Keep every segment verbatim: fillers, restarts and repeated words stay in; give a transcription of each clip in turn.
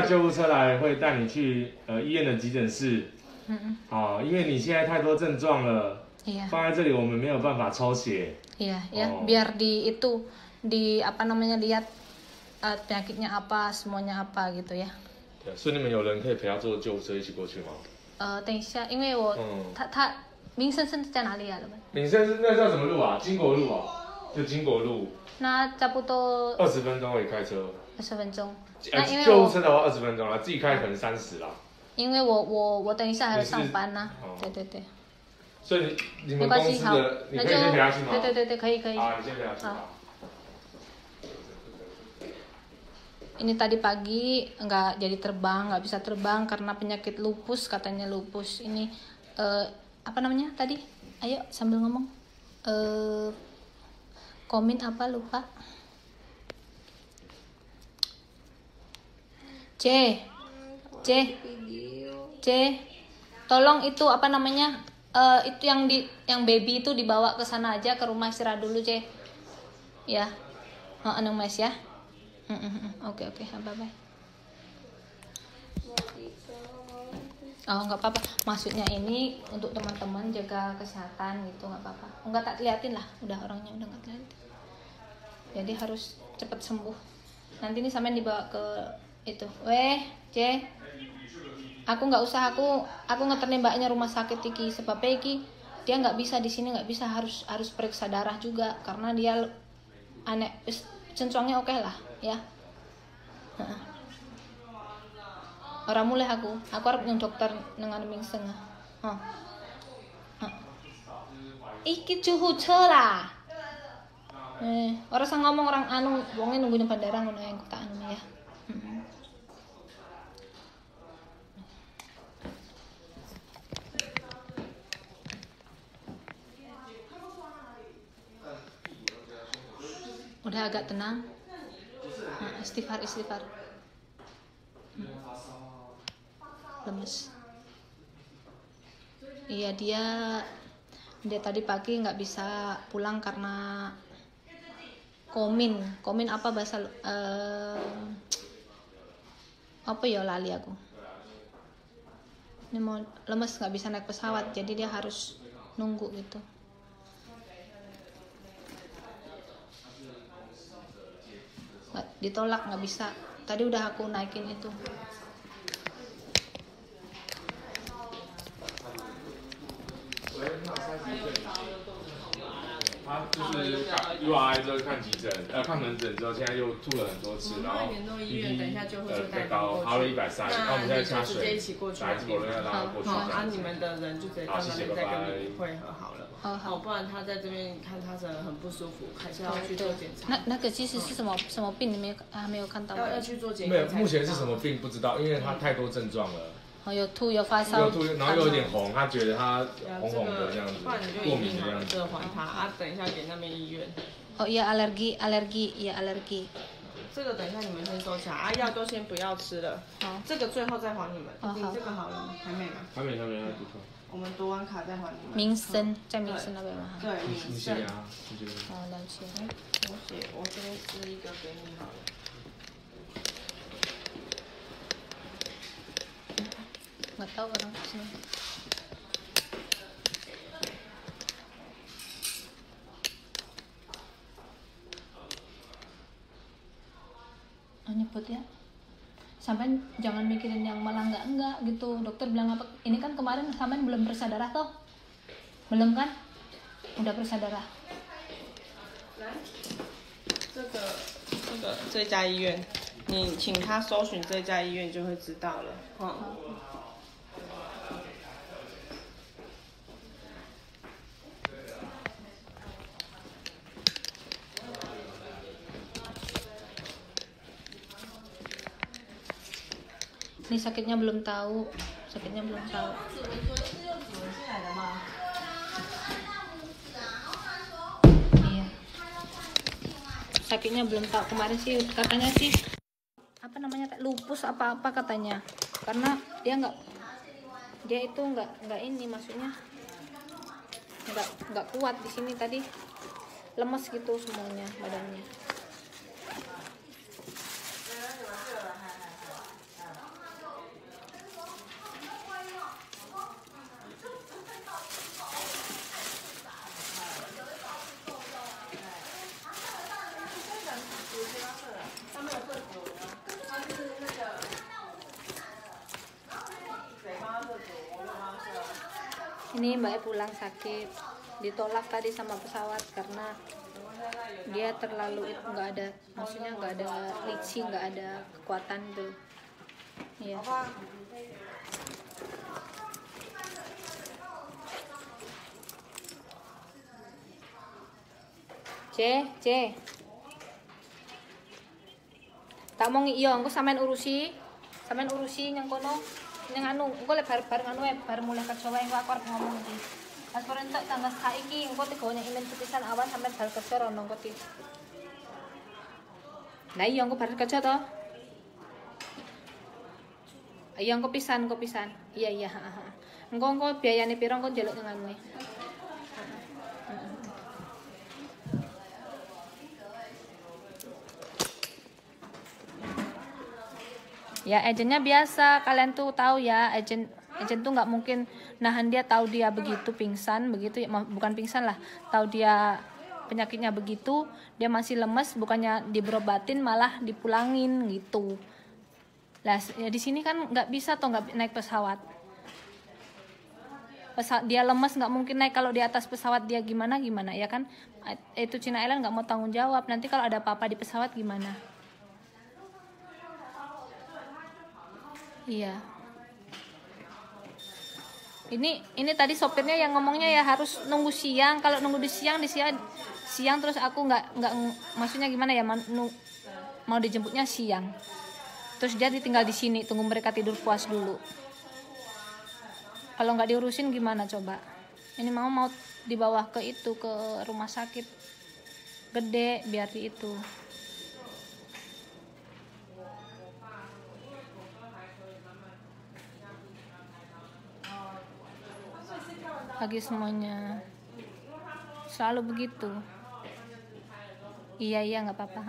救护车来，会带你去呃医院的急诊室。 嗯嗯。 哦，因为你现在太多症状了。 Iya. 放在这里我们没有办法抽血。 Iya, ya, oh. biar di itu di apa namanya lihat uh, penyakitnya apa, semuanya apa gitu ya. 对，所以你们有人可以陪他坐救护车一起过去吗？ 呃，等一下，因为我、嗯、他他民生是在哪里啊？ 民生是那叫什么路啊？金国路啊，就金国路。 那差不多二十分钟可以开车。 二十分钟。 那因为救护车的话二十分钟了，自己开可能三十啦。 因为我我我等一下还要上班呢、啊。对对对。 所以你你们公司的，你可以先陪他去吗？ 对对对对，可以可以。 啊，你先陪他去吧。 Ini tadi pagi nggak jadi terbang, nggak bisa terbang karena penyakit lupus, katanya lupus. Ini uh, apa namanya tadi? Ayo sambil ngomong. Uh, komin apa lupa? C, C, C. Tolong itu apa namanya? Uh, itu yang di yang baby itu dibawa ke sana aja, ke rumah istirahat dulu, C. Ya. Heeh, nang Mas ya. Oke oke, bye-bye. Oh, nggak apa-apa. Maksudnya ini untuk teman-teman jaga kesehatan gitu, nggak apa-apa. Nggak tak liatin lah, udah orangnya udah nggak liatin. Jadi harus cepat sembuh. Nanti ini sampean dibawa ke itu. Weh, C. Aku nggak usah aku aku ngeterni mbaknya rumah sakit iki sebab iki dia nggak bisa di sini, nggak bisa, harus harus periksa darah juga karena dia aneh cencongnya oke okay lah ya. Heeh. Orang mulai aku, aku harap yang dokter dengan mingsen. Heeh. Iki cuhu lah. Eh, orang sang ngomong orang anu wongnya nungguin bandara ngono yang kota anu ya. Heeh. Udah agak tenang. Nah, istighfar istighfar. Hmm. Lemes. Iya dia dia tadi pagi nggak bisa pulang karena komin. Komin apa bahasa uh, apa ya lali aku. Ini mau lemes nggak bisa naik pesawat jadi dia harus nunggu gitu. Ditolak nggak bisa. Tadi udah aku naikin itu. 他就是 U R I 之后看急诊，呃，看门诊之后，现在又吐了很多次，然后 B P 呃太高，爬了一百三，然后我们现在掐水，打一支果肉要拉过去。 好，啊，你们的人就直接到那边再跟你会合好了。 好好， 不然他在这边看他真的很不舒服，还是要去做检查。 那那个其实是什么什么病？你没有还没有看到吗？ 要要去做检查。 没有，目前是什么病不知道，因为他太多症状了。 哦，有吐有发烧， 有吐，然后又有点红，他觉得他红红的这样子， 不然你就过敏的样子。 这还他啊，等一下给那边医院。 哦，也 allergy allergy 也 allergy。 这个等一下你们先收起来啊，药都先不要吃了。 好， 这个最后再还你们。 哦好。 你这个好了吗？还没吗？ 还没，还没，还不错。 我们读完卡再还你们。 民生在民生那边吗？ 对，民生。 啊， 哦，了解。 我写，我这边撕一个给你好了。 nggak tahu orang sini. Oh, nyebut ya. Sampai jangan mikirin yang malah enggak enggak gitu. Dokter bilang apa? Ini kan kemarin sampai belum periksa darah toh? Belum kan? Udah periksa darah. 这个这个这家医院，你请他搜寻这家医院就会知道了。嗯。 Ini sakitnya belum tahu, sakitnya belum tahu. Iya. Sakitnya belum tahu, kemarin sih katanya sih apa namanya lupus apa apa katanya, karena dia nggak dia itu nggak nggak ini maksudnya nggak nggak kuat di sini tadi lemes gitu semuanya badannya. Ini Mbak E pulang sakit, ditolak tadi sama pesawat karena dia terlalu nggak ada, maksudnya nggak ada licin, nggak ada kekuatan tuh. Iya. C, C. Tak mau iyo, engko sampean urusi, sampean urusi yang kono, yang anu, engko lek bar-bar anu bar mulai kerja wae engko aku arep ngomong iki. Pas entuk tanggal saiki engko tigonya imen pisan awan sampean bar kerja rono engko ti. Nah iya engko bar kerja to. Iya engko pisan, engko pisan. Iya iya, heeh. Engko engko biayane piro engko njaluk nang anu. Ya agentnya biasa, kalian tuh tahu ya, agent agent tuh nggak mungkin nahan dia, tahu dia begitu pingsan begitu, bukan pingsan lah, tahu dia penyakitnya begitu, dia masih lemes, bukannya diberobatin malah dipulangin gitu. Lah ya di sini kan nggak bisa toh, nggak naik pesawat. Pesawat dia lemes nggak mungkin naik, kalau di atas pesawat dia gimana gimana ya kan? Itu China Airlines nggak mau tanggung jawab, nanti kalau ada apa-apa di pesawat gimana? Iya. Ini ini tadi sopirnya yang ngomongnya ya harus nunggu siang. Kalau nunggu di siang di siang siang terus aku nggak nggak maksudnya gimana ya, mau, mau dijemputnya siang. Terus dia ditinggal di sini tunggu mereka tidur puas dulu. Kalau nggak diurusin gimana coba? Ini mau mau dibawa ke itu, ke rumah sakit gede biar di itu. Lagi semuanya selalu begitu. Iya iya nggak apa-apa.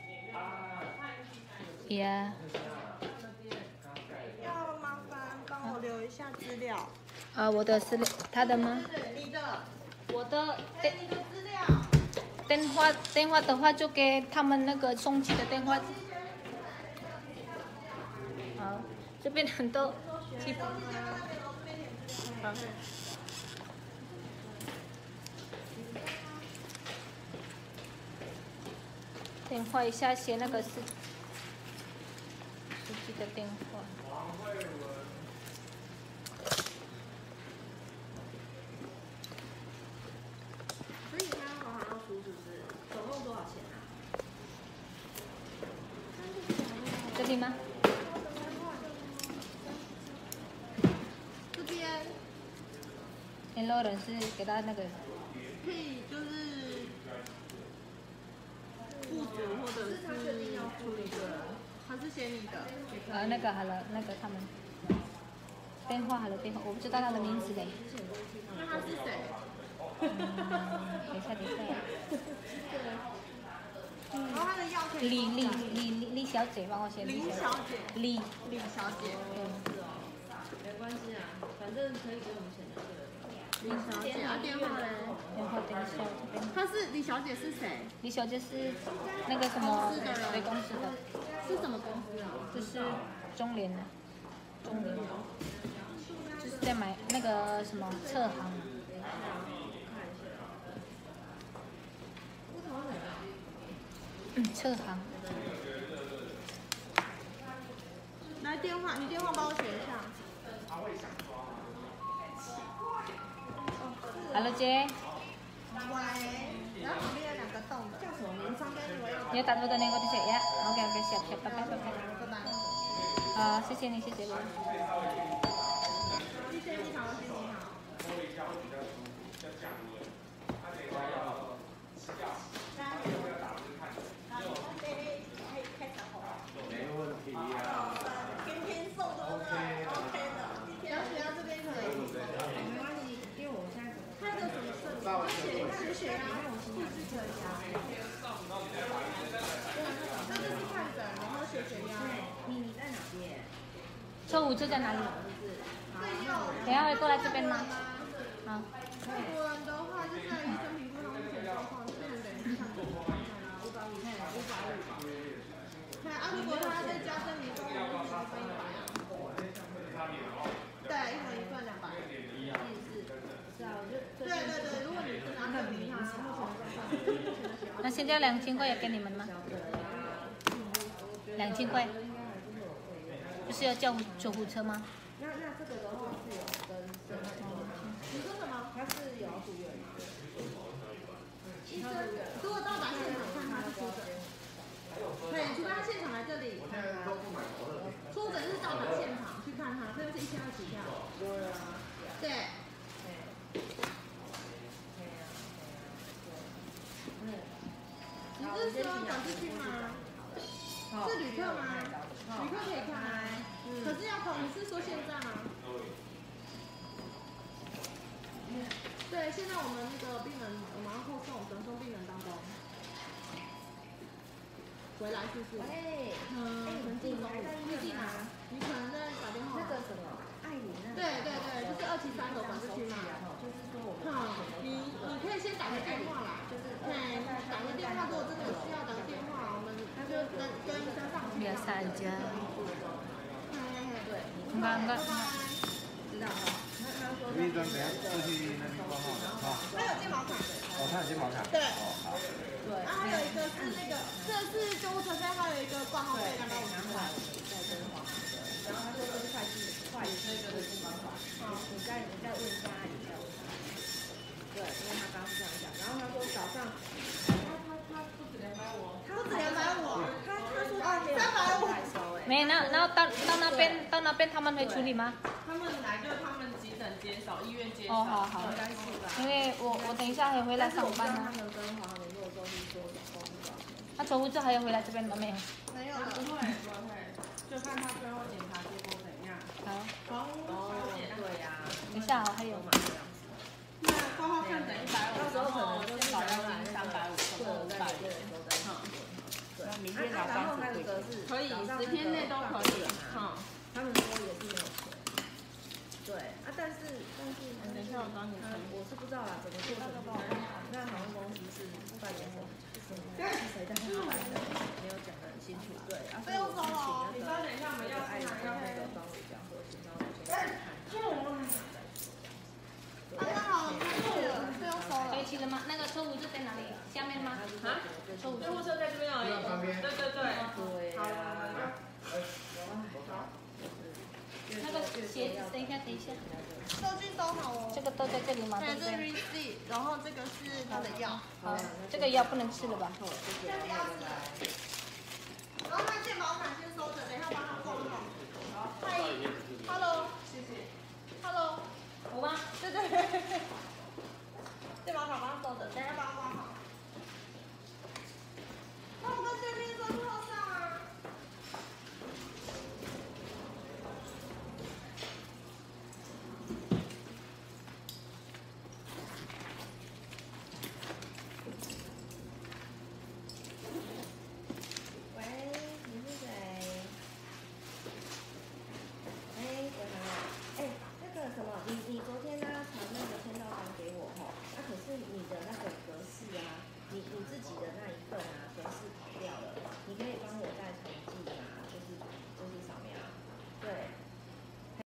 Iya. 啊，我的资料，他的吗？我的电电话电话的话就给他们那个送机的电话。好，这边很多气氛。好。电话一下写那个司司机的电话。 所以他好好要出是不是？总共多少钱啊？ 这里吗？ 这边。 联络人是给他那个。 可以就是。 雇主或者是他决定要出一个，他是写你的。 呃，那个好了，那个他们电话好了，电话我不知道他的名字嘞。 那他是谁？ 嗯，等一下，等一下。 然后他的药可以。 李李李李李小姐，帮我写。 林小姐。 李李小姐。 嗯。 是哦，没关系啊，反正可以给我们钱的。李小姐，啊，电话嘞？ 电话等一下，这边。 她是李小姐是谁？ 李小姐是那个什么？对，公司的。 是什么公司啊？ 就是中联的，中联。就是在买那个什么侧行。嗯，侧行。 来电话，你电话帮我写一下。 Halo C. Ya tak betul nih kok ya. Oke oke siap siap pakai pakai. Ah, sisi nih sisi dulu. 你你在哪边？ 车五车在哪里？等下会过来这边吗？好。 外国人的话就在医生评估他目前状况，这样等一下看五百五，五百五。对啊，如果他再加深你状况，就只分一百啊。对，一盒一份两百。一十四。 现在两千块要给你们吗？两千块，不是要叫救护车吗？ 那那这个的话是有跟身体，你说什么？他是有住院吗？医生如果到达现场看他是出诊，对，除非他现场来这里看他，出诊就是到达现场去看他，这就是一千二起跳。对啊。对。你是说转出去吗？是旅客吗？旅客可以开，可是要投，你是说现在吗？对，现在我们那个病人，我们要后送转送病人当中，回来是不是？喂，嗯，你来在预计吗？你可能在打电话。那个什么，爱琳那。对对对，就是二七三的转出去嘛。就是说我们。好，你你可以先打个电话啦，就是对，打个电话，如果真的有需要打个电话，我们他就跟跟医生上去。 biasa aja. 对， enggak enggak. 知道哈。 有一张等下过去那边挂号的哈。 他有健保卡。 哦，他有健保卡。 对。 哦，好。 对。然后还有一个是那个，这是救护车费，还有一个挂号费两百五十块。再跟黄的，然后他说跟会计会计这个是方法。好，你再你再问一下阿姨，再问他。对，因为他刚刚是这样讲，然后他说早上，他他他不止两百五，他不止两百五，他他说哦三百五。 没，那然后到到那边到那边他们会处理吗？ 他们来就他们急诊接手，医院接手。 哦，好好。 应该是吧。 因为我我等一下还回来上班呢。 他们跟华航联络之后是说总共多少钱？ 那救护车还要回来这边吗？没有。 没有了， 不会不会，就看他最后检查结果怎样。 好。 哦， 对呀。 等一下，我还有。 那挂号看诊一百五， 到时候可能就是少要三百五， 对， 五百对，都在。 对，明天早上还有一个是可以，十天内都可以。嗯， 他们说也是没有钱。对啊，但是但是， 等一下我帮你看， 我是不知道啦，怎么做的。那航空公司是办联合，是谁在那办的？没有讲得很清楚。对，啊，所以我是请那个， 等一下我们要爱人那个帮我讲核心，然后我先看。 大家好，不用收了。可以去了吗？那个车护车在哪里？下面吗？啊？ 救护车在这边而已。对对对。 对。好。 那个鞋子，等一下，等一下。 收据收好哦。 这个都在这里吗？ 对，这是 receipt， 然后这个是他的药。 好，这个药不能吃了吧？ 这是药是。然后他健保卡先。